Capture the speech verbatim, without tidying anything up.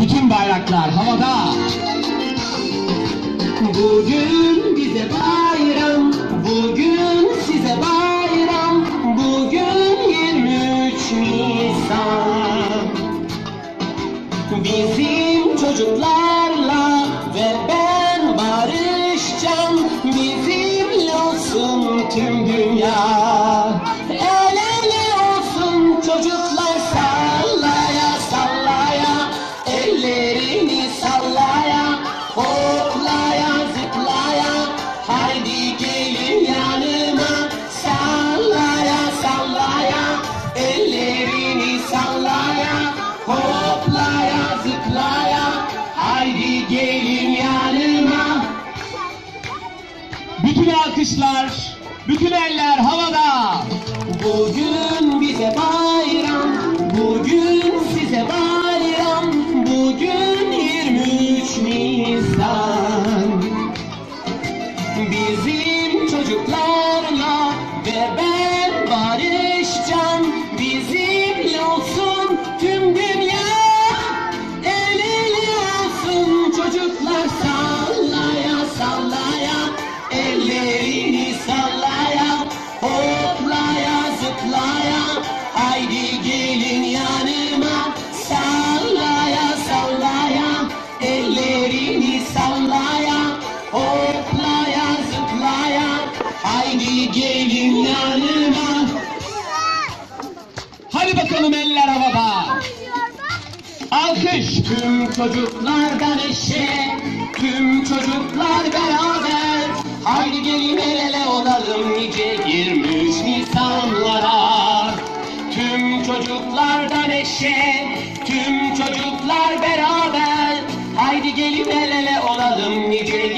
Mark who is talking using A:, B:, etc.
A: Bütün bayraklar havada.
B: Bugün bize bayram, bugün size bayram, bugün yirmi üç Nisan. Bizim çocuklarla ve ben barışacağım, bizimle olsun tüm dünya. El ele olsun çocuklar, sallaya sallaya, ellerini sallaya, hoplaya zıplaya, haydi gelin yanıma, sallaya sallaya, ellerini sallaya, hoplaya zıplaya, haydi gelin yanıma.
A: Bütün alkışlar, bütün eller havada.
B: Bugün bize bayram, bugün size bayram, bugün yirmi üç Nisan. Bizim çocuklarla ve ben barışacağım, bizimle olsun tüm dünya. El ele olsun çocuklar, sallaya sallaya, ellerini sallaya, hoplaya zıplaya, haydi gelin yanıma, sallaya sallaya, ellerini sallaya, hoplaya zıplaya, haydi gelin yanıma.
A: Hadi bakalım eller havada. Alkış.
B: Tüm çocuklardan eşe, tüm çocuklar beraber, haydi gelin el ele olalım nice yirmi üç Nisanlara. Tüm çocuklardan eşe, tüm çocuklar beraber, haydi gelin el ele olalım nice